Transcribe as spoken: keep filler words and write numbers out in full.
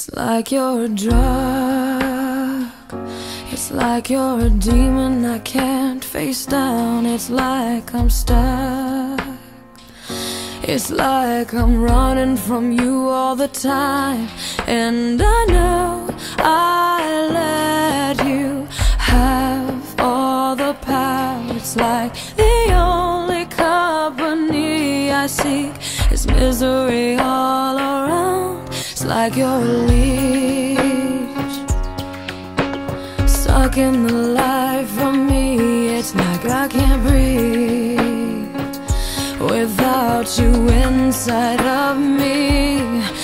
It's like you're a drug. It's like you're a demon I can't face down. It's like I'm stuck. It's like I'm running from you all the time. And I know I let you have all the power. It's like the only company I seek is misery all around. It's like you're a leech, sucking the life from me. It's like I can't breathe without you inside of me.